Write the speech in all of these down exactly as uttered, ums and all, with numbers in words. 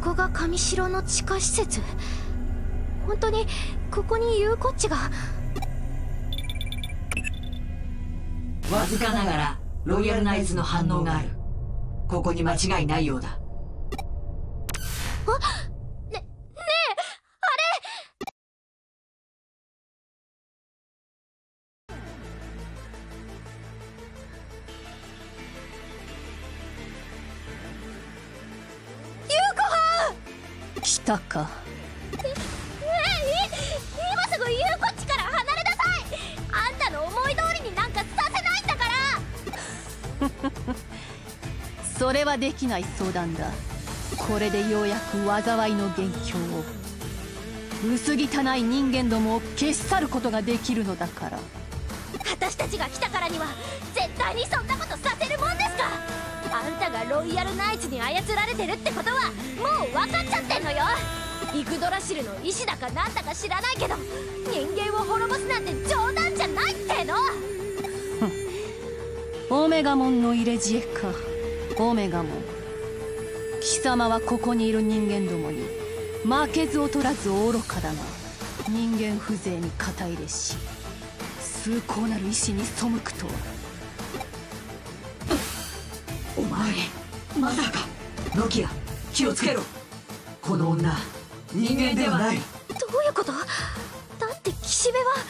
こが上城の地下施設？本当にここにユウコッチが？ わずかながらロイヤルナイツの反応がある。ここに間違いないようだ。 あ、ね、ねえ、あれ！ユウコはん！ 来たか。 え、え、い、今すぐユウコッチから離れなさい！あんたの思い通りになんかさせないんだから！ それはできない相談だ。これでようやく災いの元凶を、薄汚い人間どもを消し去ることができるのだから。 私たちが来たからには絶対にそんなことさせるもんですか？あんたがロイヤルナイツに操られてるってことはもう分かっちゃってんのよ。イグドラシルの意志だかなんだか知らないけど、人間を滅ぼすなんて冗談じゃないっての。 オメガモンの入れ知恵か。オメガモン、貴様はここにいる人間どもに負けず劣らず愚かだが、人間風情に肩入れし崇高なる意志に背くとは。 お前まさか。ノキア、気をつけろ。この女人間ではない。 どういうこと？だって岸辺は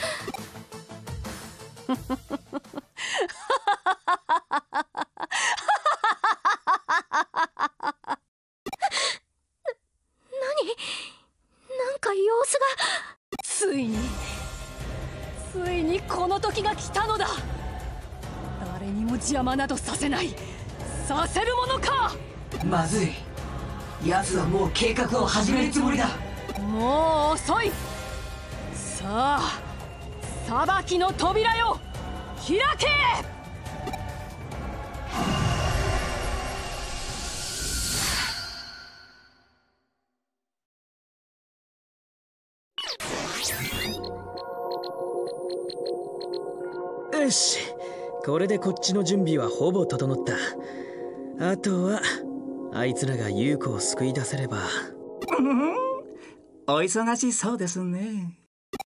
ついについにこの時が来たのだ。誰にも邪魔などさせない、させるものか。 まずい。奴はもう計画を始めるつもりだ。 もう遅い。さあ、裁きの扉よ、開け。 よし、これでこっちの準備はほぼ整った。あとはあいつらが優子を救い出せれば。 うん、お忙しそうですね。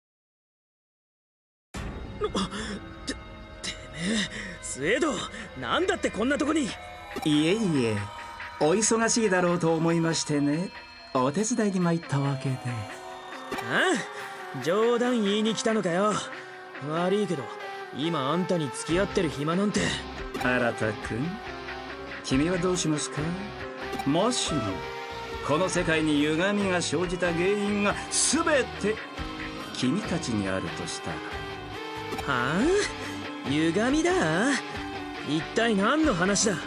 て、てめえスエド、なんだってこんなとこに。 いえいえ、お忙しいだろうと思いましてね、お手伝いに参ったわけで。 ああ、冗談言いに来たのかよ。悪いけど今あんたに付き合ってる暇なんて。 新くん、君はどうしますか？もしもこの世界に歪みが生じた原因が全て君たちにあるとしたら。 はあ？歪みだ？一体何の話だ？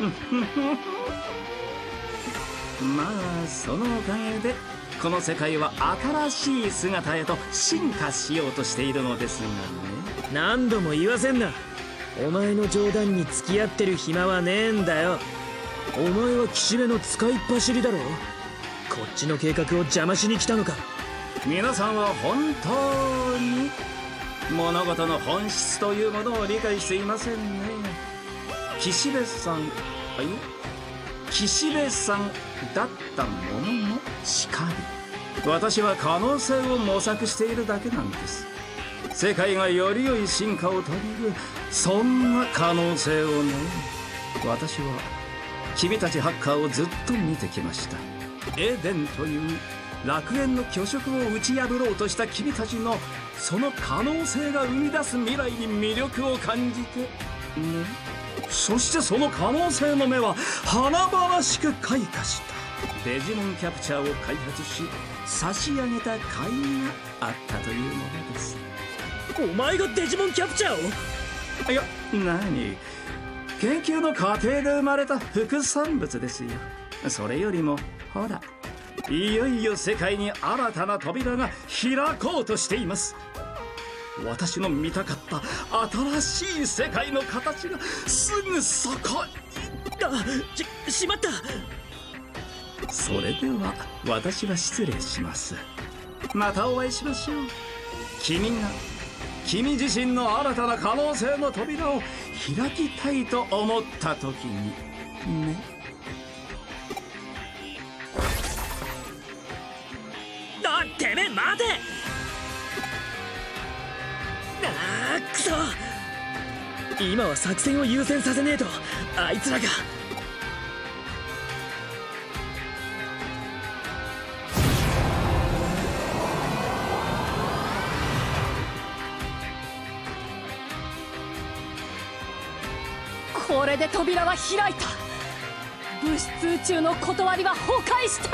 まあそのおかげでこの世界は新しい姿へと進化しようとしているのですがね。 何度も言わせんな。お前の冗談に付き合ってる暇はねえんだよ。お前は岸辺の使いっ走りだろ。こっちの計画を邪魔しに来たのか。 皆さんは本当に物事の本質というものを理解していませんね。岸辺さん、あい岸辺さんだったものもしかり、私は可能性を模索しているだけなんです。世界がより良い進化を遂げる、そんな可能性をね。私は君たちハッカーをずっと見てきました。エデンという楽園の虚飾を打ち破ろうとした君たちのその可能性が生み出す未来に魅力を感じてね。そしてその可能性の芽は華々しく開花した。デジモンキャプチャーを開発し差し上げた甲斐があったというものです。 お前がデジモンキャプチャーを？ いや、何、研究の過程で生まれた副産物ですよ。それよりもほら、いよいよ世界に新たな扉が開こうとしています。私の見たかった新しい世界の形がすぐそこに。 あ、し、しまった。 それでは私は失礼します。またお会いしましょう。君が君自身の新たな可能性の扉を開きたいと思った時にね。 今は作戦を優先させねえとあいつらが。 これで扉は開いた。物質宇宙の断りは崩壊した。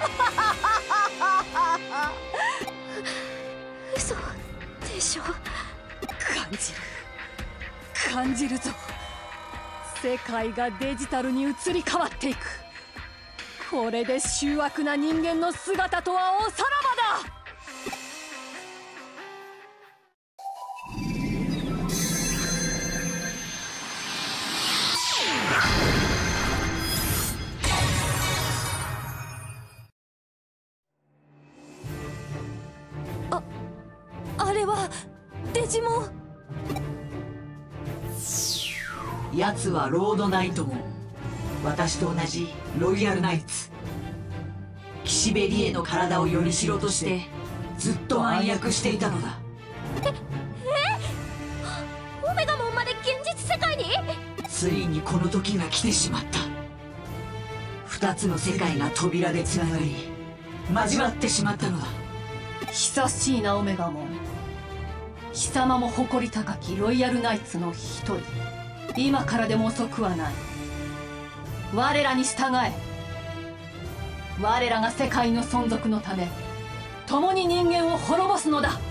嘘でしょ。 感じる感じるぞ。世界がデジタルに移り変わっていく。これで醜悪な人間の姿とはおさらばだ。 あれはデジモン。 奴はロードナイトも私と同じロイヤルナイツ。岸辺理恵の体をよりしろとしてずっと暗躍していたのだ。 ええオメガモンまで現実世界に。 ついにこの時が来てしまった。二つの世界が扉でつながり交わってしまったのだ。 久しいなオメガモン。貴様も誇り高きロイヤルナイツの一人。今からでも遅くはない。我らに従え。我らが世界の存続のため共に人間を滅ぼすのだ。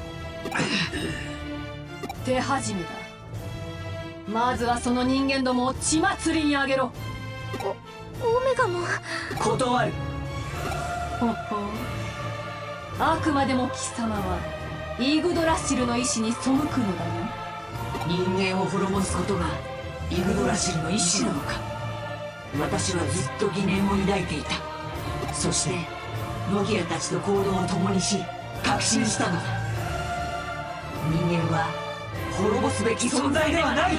手始めだ。まずはその人間どもを血祭りにあげろ。 オメガモン。 断る。 ほほう。あくまでも貴様はイグドラシルの意志に背くのだな。 人間を滅ぼすことがイグドラシルの意志なのか。私はずっと疑念を抱いていた。そしてノキアたちと行動を共にし確信したのだ。人間は滅ぼすべき存在ではない。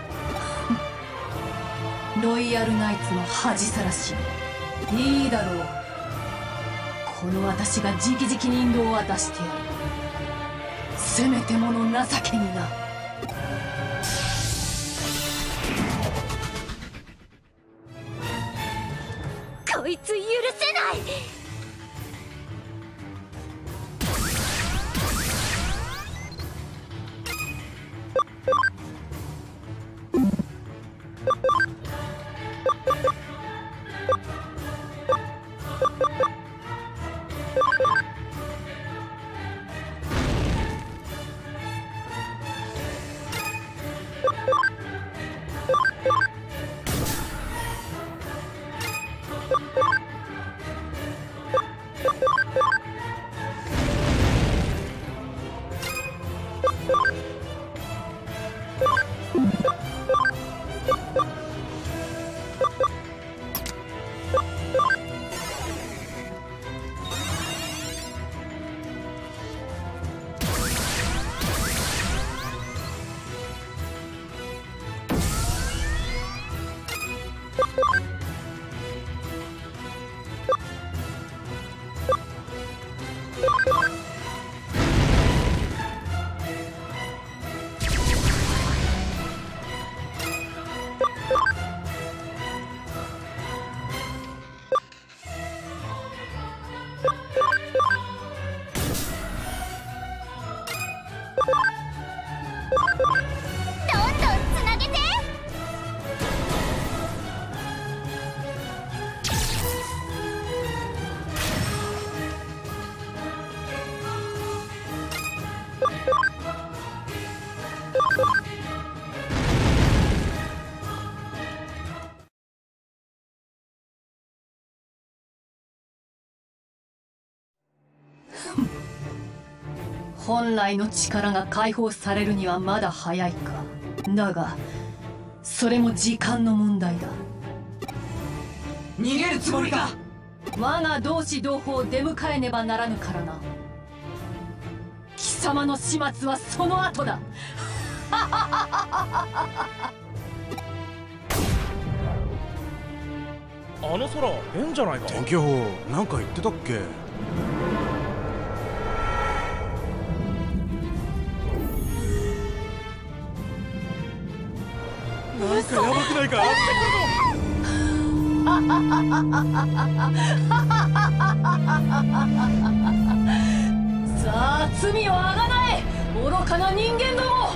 ロイヤルナイツの恥さらし。いいだろう。この私が直々に引導を渡してやる。せめてもの情けにな。 こいつ許せない。 本来の力が解放されるにはまだ早いか。だがそれも時間の問題だ。 逃げるつもりか。 我が同志同胞を出迎えねばならぬからな。貴様の始末はその後だ。 あの空変じゃないか。 天気予報なんか言ってたっけ。 声が上がってくるぞ。 さあ罪をあがない愚かな人間ども。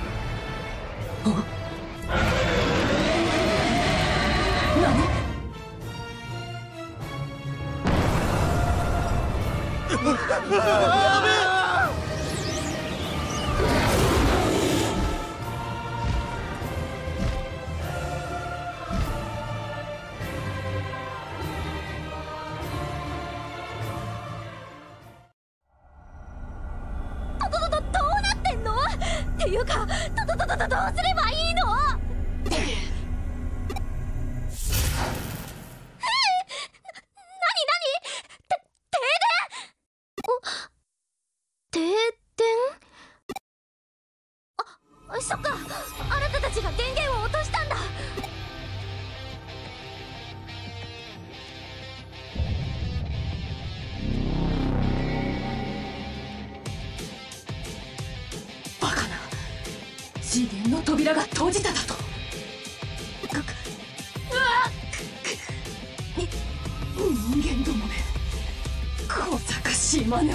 っていうか、とととととどうすればいいの？ええ、なになに？て停電？お、停電？あ、そっか、あなたたちが電源を落としたんだ。 次元の扉が閉じただと。くくうわっに人間どもめ、小賢しい真似を。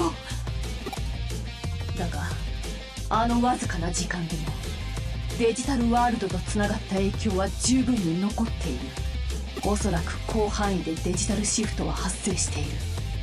だがあのわずかな時間でもデジタルワールドとつながった影響は十分に残っている。おそらく広範囲でデジタルシフトは発生している。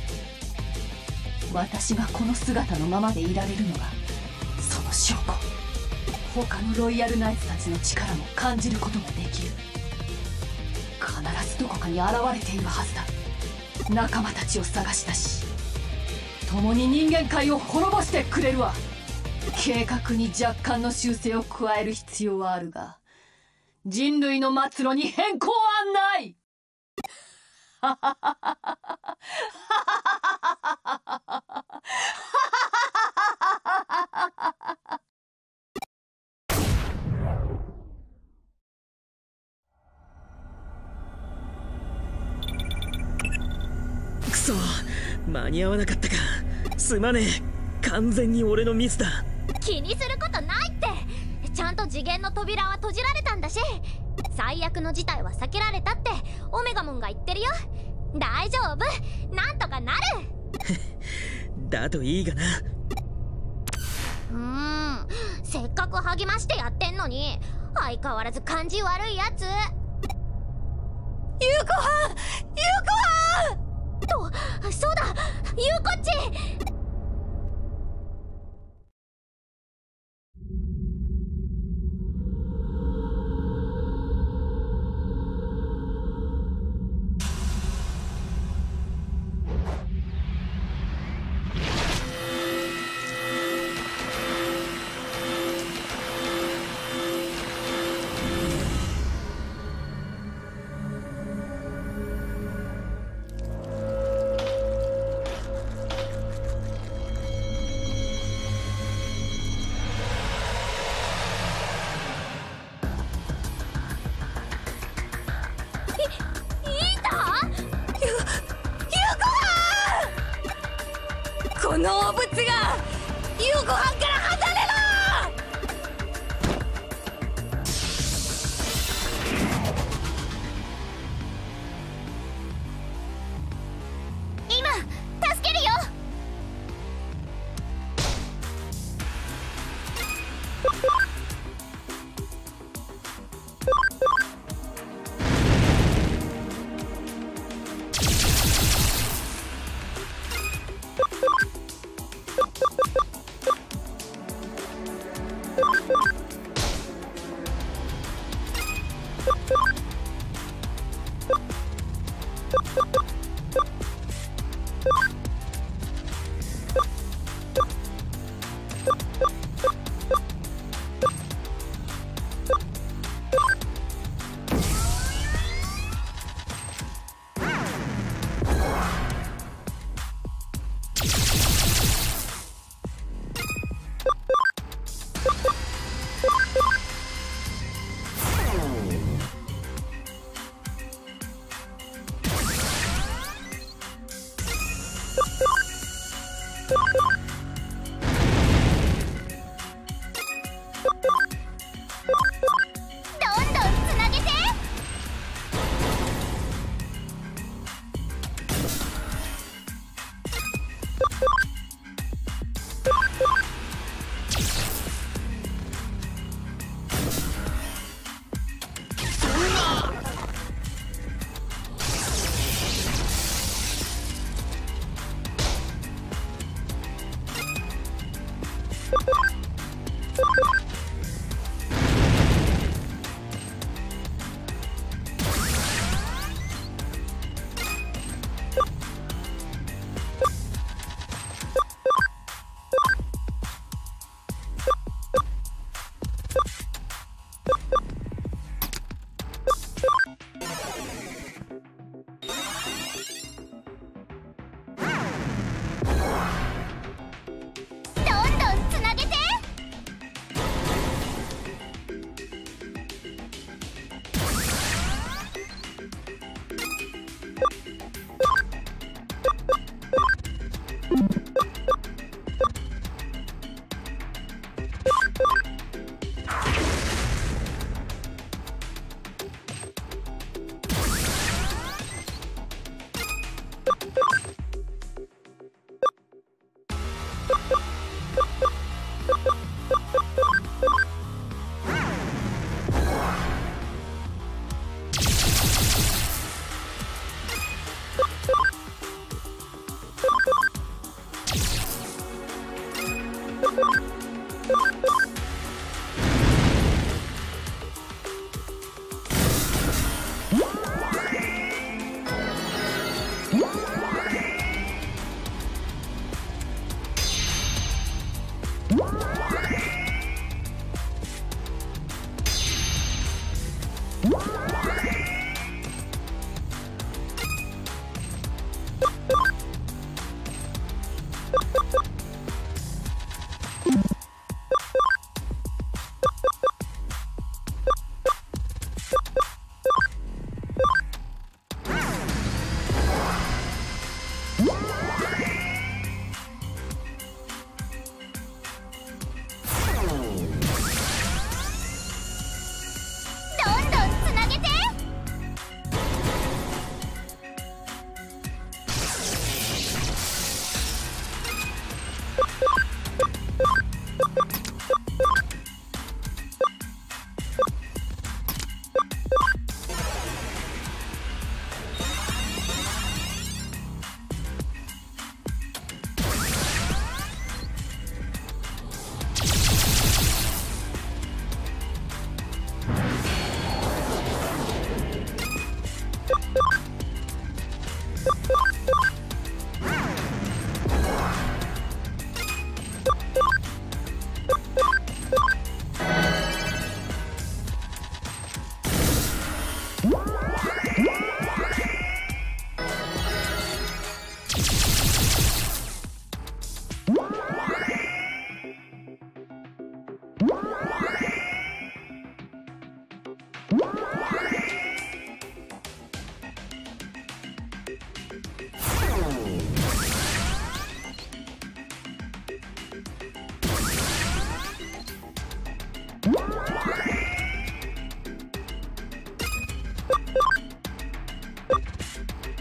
私がこの姿のままでいられるのがその証拠。他のロイヤルナイツたちの力も感じることができる。必ずどこかに現れているはずだ。仲間たちを探したし、共に人間界を滅ぼしてくれるわ。計画に若干の修正を加える必要はあるが、人類の末路に変更はないはははははくそ、間に合わなかったか。すまねえ、完全に俺のミスだ。 気にすることないって。ちゃんと次元の扉は閉じられたんだし、最悪の事態は避けられたってオメガモンが言ってるよ。大丈夫、なんとかなるだといいがな。 うーん、せっかく励ましてやってんのに相変わらず感じ悪いやつ。ゆうこはん、ゆうこはんと、そうだ、ゆうこっち。この汚物が夕ご飯から離れろ。今助けるよ。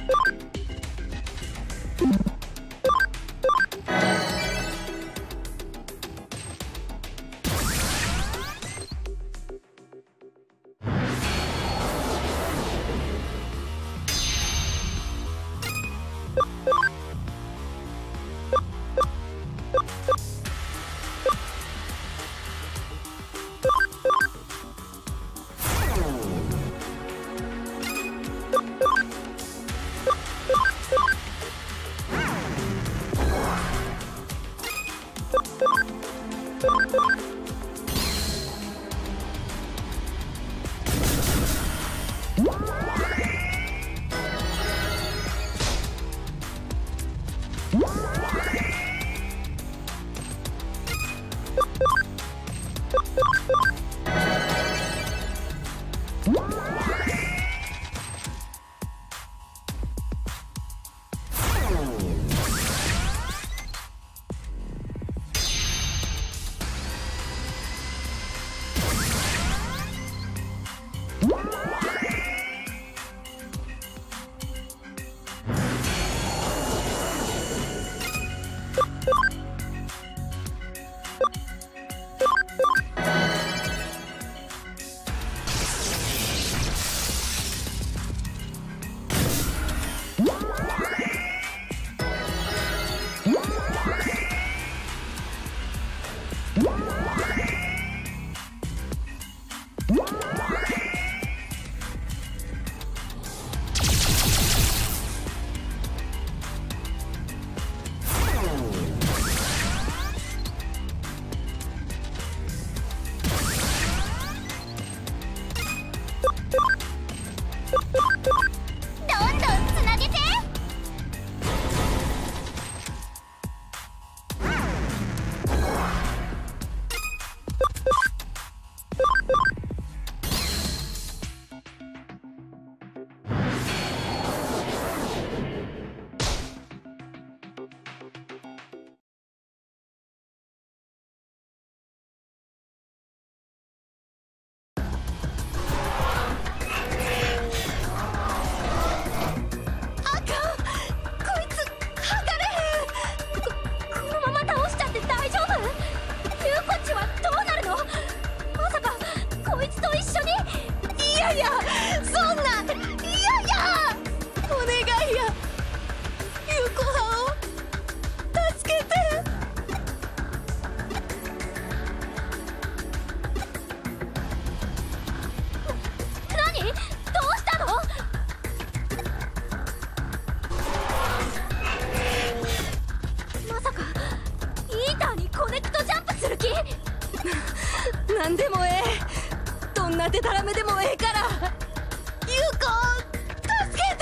なんでもええ。どんなデタラメでもええから、優子助け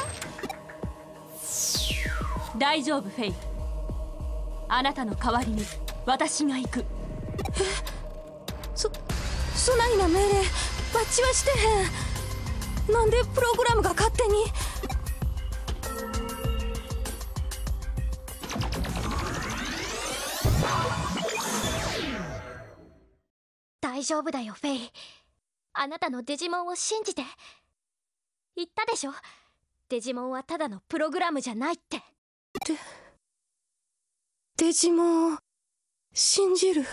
て。大丈夫フェイ。あなたの代わりに私が行く。え、そそないな命令わっちはしてへん。なんでプログラムが勝手に。 大丈夫だよフェイ。あなたのデジモンを信じて。言ったでしょ、デジモンはただのプログラムじゃないって。 デデジモンを信じる。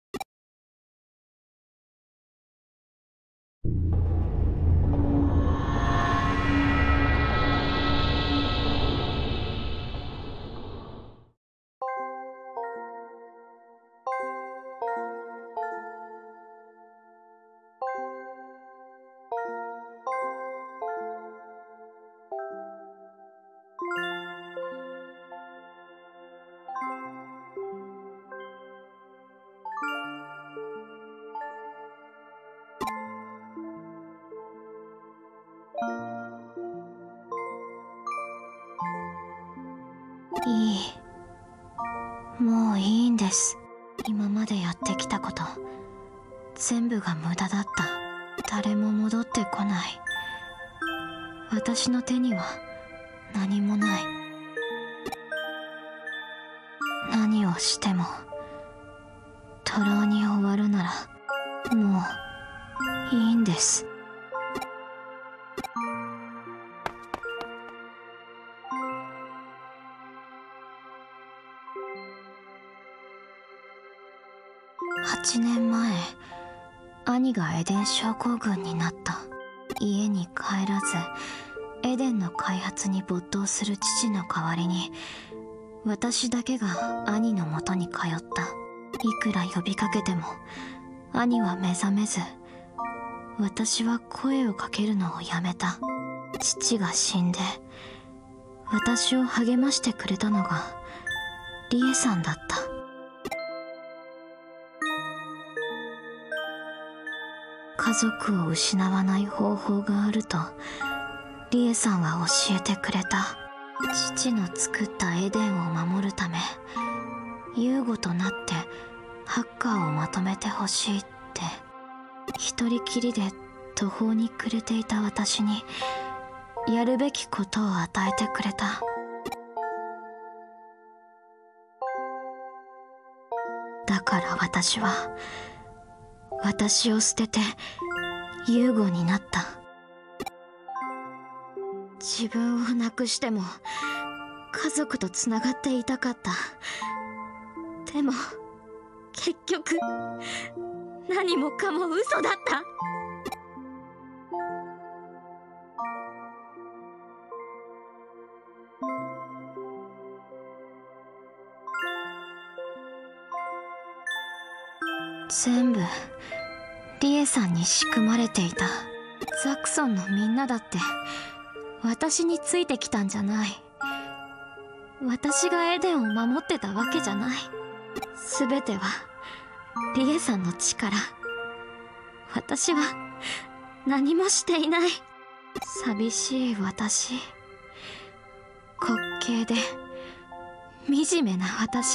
いい。もういいんです。今までやってきたこと全部が無駄だった。誰も戻ってこない。私の手には何もない。何をしても徒労に終わるならもういいんです。 はちねんまえ、兄がエデン症候群になった。家に帰らずエデンの開発に没頭する父の代わりに、私だけが兄のもとに通った。いくら呼びかけても兄は目覚めず、私は声をかけるのをやめた。父が死んで私を励ましてくれたのがリエさんだった。家族を失わない方法があるとリエさんは教えてくれた。父の作ったエデンを守るため、ユーゴとなってハッカーをまとめてほしいって、一人きりで途方に暮れていた私にやるべきことを与えてくれた。だから私は私を捨ててユーゴになった。自分をなくしても家族とつながっていたかった。でも結局何もかも嘘だった。全部リエさんに仕組まれていた。ザクソンのみんなだって私についてきたんじゃない。私がエデンを守ってたわけじゃない。全てはリエさんの力。私は何もしていない。寂しい私、滑稽で惨めな私。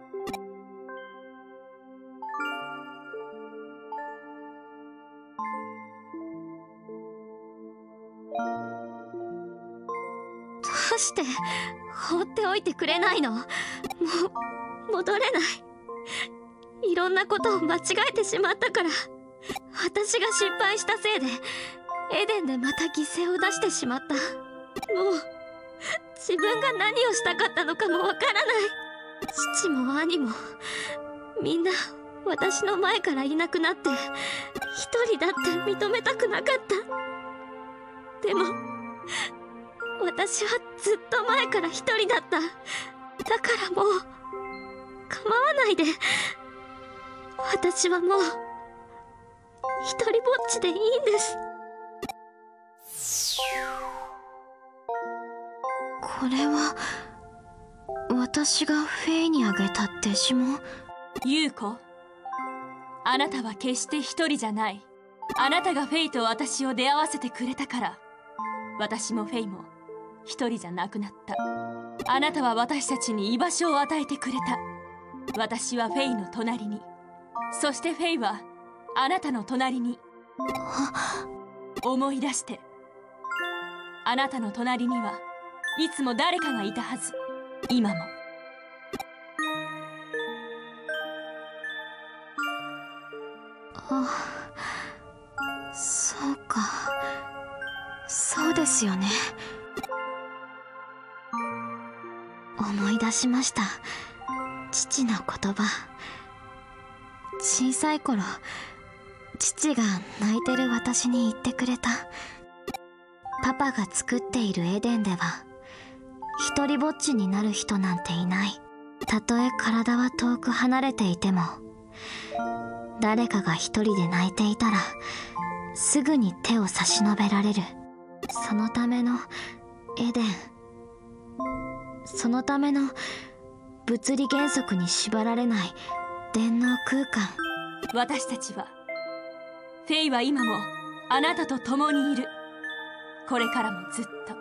どうして放っておいてくれないの？もう戻れない。いろんなことを間違えてしまったから。私が失敗したせいでエデンでまた犠牲を出してしまった。もう自分が何をしたかったのかもわからない。父も兄もみんな私の前からいなくなって、一人だって認めたくなかった。でも私はずっと前から一人だった。だからもう構わないで。私はもう一人ぼっちでいいんです。これは私がフェイにあげたデジモン？ ユウコ、あなたは決して一人じゃない。あなたがフェイと私を出会わせてくれたから、私もフェイも一人じゃなくなった。あなたは私たちに居場所を与えてくれた。私はフェイの隣に、そしてフェイはあなたの隣に。思い出して。あなたの隣にはいつも誰かがいたはず。今も。 あ、そうか。そうですよね。思い出しました。父の言葉。小さい頃、父が泣いてる私に言ってくれた。パパが作っているエデンでは一人ぼっちになる人なんていない。たとえ体は遠く離れていても、誰かが一人で泣いていたらすぐに手を差し伸べられる。そのためのエデン、そのための物理原則に縛られない電脳空間。 私たちは、フェイは今もあなたと共にいる。これからもずっと。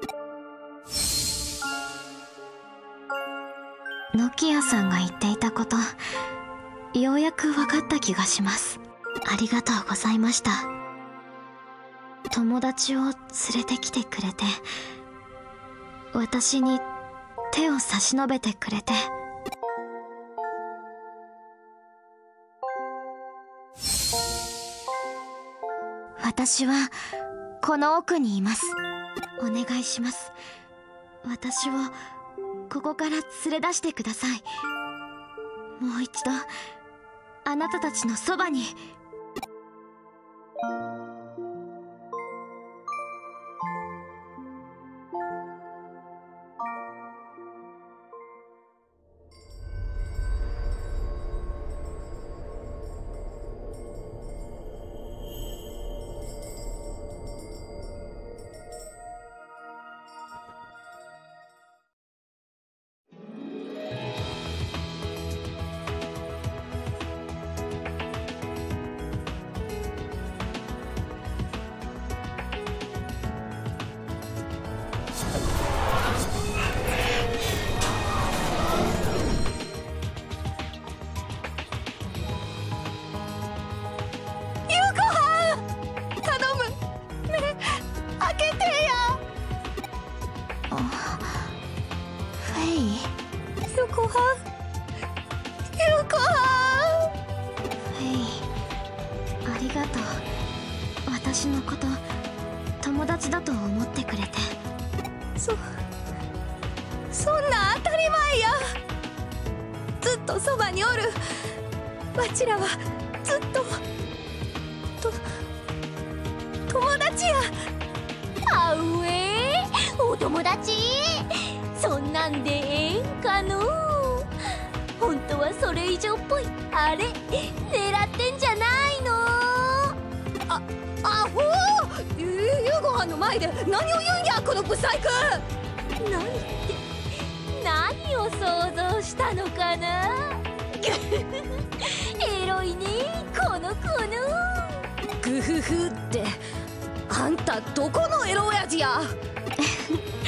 ノキアさんが言っていたこと、ようやく分かった気がします。ありがとうございました。友達を連れてきてくれて、私に手を差し伸べてくれて。私はこの奥にいます。お願いします。私をここから連れ出してください。もう一度あなたたちのそばに。私のこと友達だと思ってくれて。 そそんな当たり前や。ずっとそばにおるわちらはずっとと友達や。 あうえお友達そんなんでええんかの。本当はそれ以上っぽいあれ狙ってんじゃないの。 あアホー、夕ご飯の前で何を言うんやこのブサイク。 何って何を想像したのかな。エロいねこの子の。 グフフってあんたどこのエロ親父や。